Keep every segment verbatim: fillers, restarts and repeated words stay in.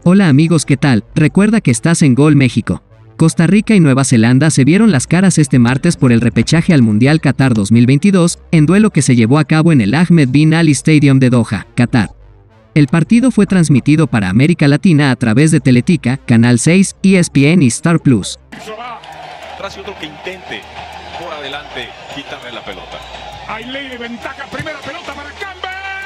Hola amigos, ¿qué tal? Recuerda que estás en Gol México. Costa Rica y Nueva Zelanda se vieron las caras este martes por el repechaje al Mundial Qatar dos mil veintidós, en duelo que se llevó a cabo en el Ahmed Bin Ali Stadium de Doha, Qatar. El partido fue transmitido para América Latina a través de Teletica, Canal seis, E S P N y Star Plus. Tras otro que intente por adelante quitarle la pelota. Hay ley de ventaja, primera pelota para Campbell.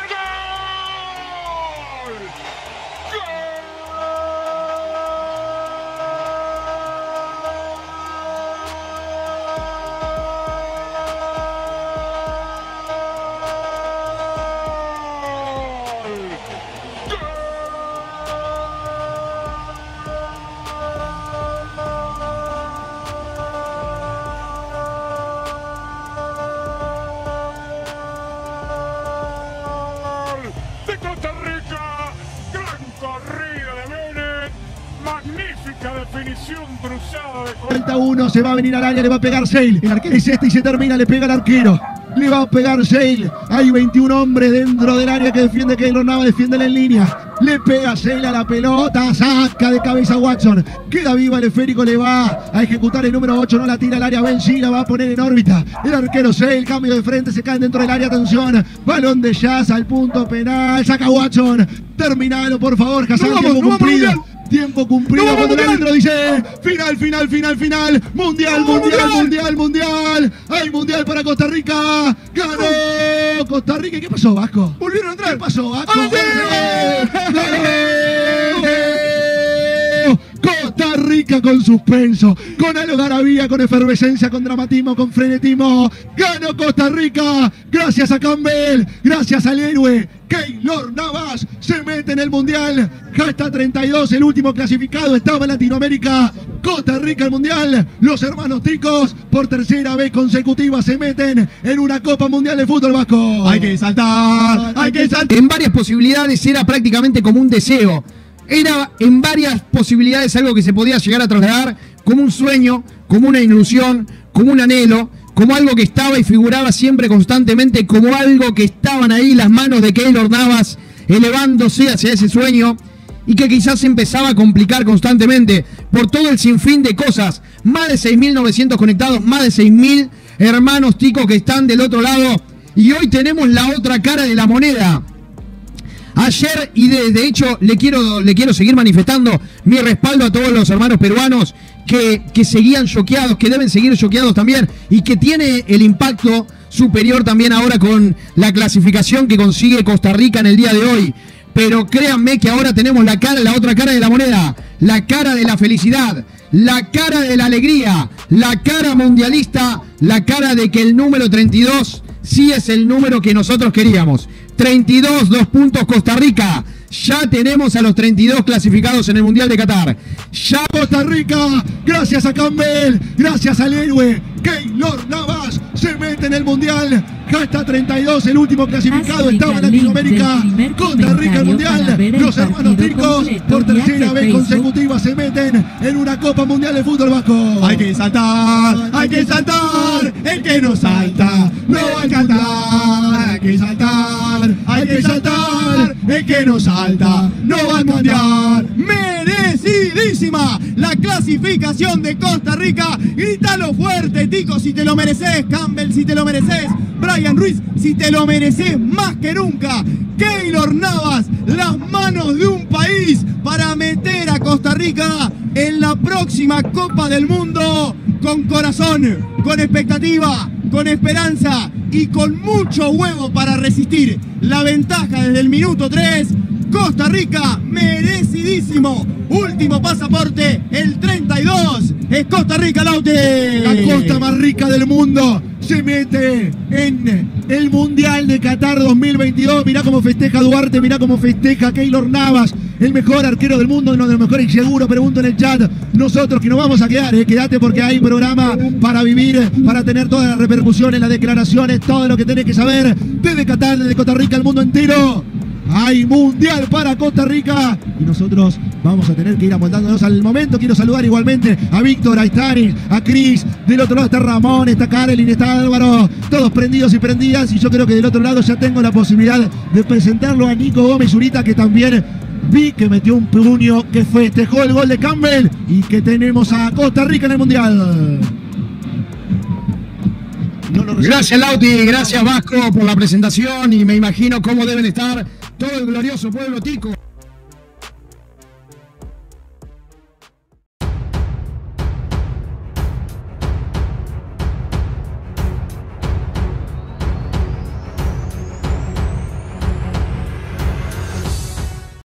De Costa Rica, gran corrida de Bennett, magnífica definición cruzada de Costa. Falta uno, se va a venir al área, le va a pegar Sale. El arquero es este y se termina, le pega al arquero. Le va a pegar Sale. Hay veintiún hombres dentro del área que defiende Keylor Navas, defiende en línea. Le pega Sale a la pelota, saca de cabeza Watson. Queda viva el esférico, le va a ejecutar el número ocho, no la tira al área. Benji la va a poner en órbita. El arquero Sale, cambio de frente, se cae dentro del área, atención. Balón de Jazz al punto penal, saca Watson. Terminalo, por favor, Hassan, no tiempo vamos, cumplido. No Tiempo cumplido no, cuando el mundial. árbitro dice final, final, final, final. Mundial, No, mundial, mundial. mundial, mundial. Hay mundial para Costa Rica. Ganó Costa Rica. ¿Qué pasó, Vasco? Volvieron a entrar. ¿Qué pasó, Vasco? ¡Ah, sí! ¡Ganó! Costa Rica con suspenso, con algarabía, con efervescencia, con dramatismo, con frenetismo. Ganó Costa Rica. Gracias a Campbell, gracias al héroe Keylor Navas. Se mete en el mundial. Ya está treinta y dos, el último clasificado estaba en Latinoamérica. Costa Rica al mundial. Los hermanos ticos por tercera vez consecutiva se meten en una Copa Mundial de Fútbol, Vasco. Hay que saltar, hay que saltar. En varias posibilidades era prácticamente como un deseo. Era en varias posibilidades algo que se podía llegar a trasladar como un sueño, como una ilusión, como un anhelo, como algo que estaba y figuraba siempre constantemente, como algo que estaban ahí las manos de Keylor Navas elevándose hacia ese sueño y que quizás se empezaba a complicar constantemente por todo el sinfín de cosas. Más de seis mil novecientos conectados, más de seis mil hermanos ticos que están del otro lado y hoy tenemos la otra cara de la moneda. Ayer, y de, de hecho le quiero, le quiero seguir manifestando mi respaldo a todos los hermanos peruanos que, que seguían choqueados, que deben seguir choqueados también y que tiene el impacto superior también ahora con la clasificación que consigue Costa Rica en el día de hoy. Pero créanme que ahora tenemos la cara, la otra cara de la moneda, la cara de la felicidad, la cara de la alegría, la cara mundialista, la cara de que el número treinta y dos sí es el número que nosotros queríamos. treinta y dos, dos puntos Costa Rica. Ya tenemos a los treinta y dos clasificados en el Mundial de Qatar. Ya Costa Rica, gracias a Campbell, gracias al héroe Keylor Navas, se mete en el Mundial. Ya está treinta y dos, el último clasificado estaba en Latinoamérica. Costa Rica el Mundial. Los hermanos ticos por tercera vez consecutiva se meten en una Copa Mundial de Fútbol, Vasco. Hay que saltar, hay que saltar. El que no salta no va a cantar. Hay que saltar, hay que saltar. El que no salta no va al mundial. Merecidísima la clasificación de Costa Rica. Grítalo fuerte, tico, si te lo mereces. Campbell, si te lo mereces. Brian Ruiz, si te lo mereces más que nunca. Keylor Navas, las manos de un país para meter a Costa Rica en la próxima Copa del Mundo con corazón, con expectativa, con esperanza y con mucho huevo para resistir. La ventaja desde el minuto tres. Costa Rica, merecidísimo. Último pasaporte, el treinta y dos. Es Costa Rica, Laute. La costa más rica del mundo se mete en el Mundial de Qatar dos mil veintidós. Mirá cómo festeja Duarte, mirá cómo festeja Keylor Navas, el mejor arquero del mundo, uno de los mejores seguro. Pregunto en el chat, nosotros que nos vamos a quedar, eh, quédate porque hay programa para vivir, para tener todas las repercusiones, las declaraciones, todo lo que tenés que saber desde Qatar, desde Costa Rica, el mundo entero. Hay mundial para Costa Rica y nosotros vamos a tener que ir amoldándonos al momento. Quiero saludar igualmente a Víctor, a Stanis, a Cris. Del otro lado está Ramón, está Karelin, está Álvaro. Todos prendidos y prendidas. Y yo creo que del otro lado ya tengo la posibilidad de presentarlo a Nico Gómez Zurita, que también vi que metió un puño, que festejó el gol de Campbell y que tenemos a Costa Rica en el Mundial. No lo gracias Lauti, gracias Vasco por la presentación y me imagino cómo deben estar todo el glorioso pueblo tico.